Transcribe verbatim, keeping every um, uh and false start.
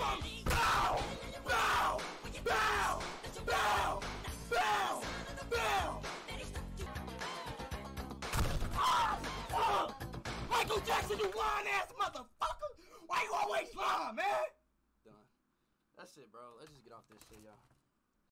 Bow! Bow! Bow! Bow! Bow! Bow! Bow! Ah, fuck! Michael Jackson, you lying ass motherfucker! Why you always lying, man? Done. That's it, bro. Let's just get off this shit, y'all.